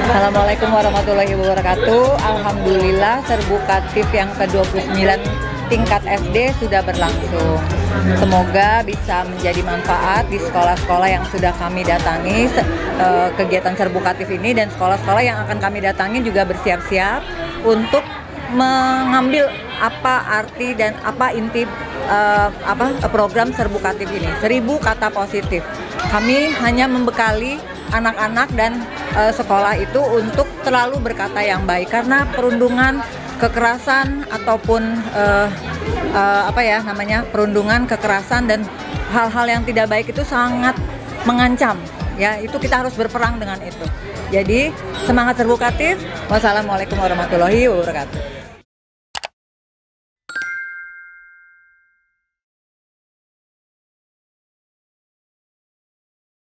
Assalamualaikum warahmatullahi wabarakatuh. Alhamdulillah Serbukatif yang ke-29 tingkat SD sudah berlangsung. Semoga bisa menjadi manfaat di sekolah-sekolah yang sudah kami datangi kegiatan Serbukatif ini, dan sekolah-sekolah yang akan kami datangi juga bersiap-siap untuk mengambil apa arti dan apa inti program Serbukatif ini. 1000 kata positif. Kami hanya membekali anak-anak dan sekolah itu untuk selalu berkata yang baik, karena perundungan kekerasan ataupun perundungan kekerasan dan hal-hal yang tidak baik itu sangat mengancam, ya, itu kita harus berperang dengan itu. Jadi semangat Serbukatif. Wassalamualaikum warahmatullahi wabarakatuh.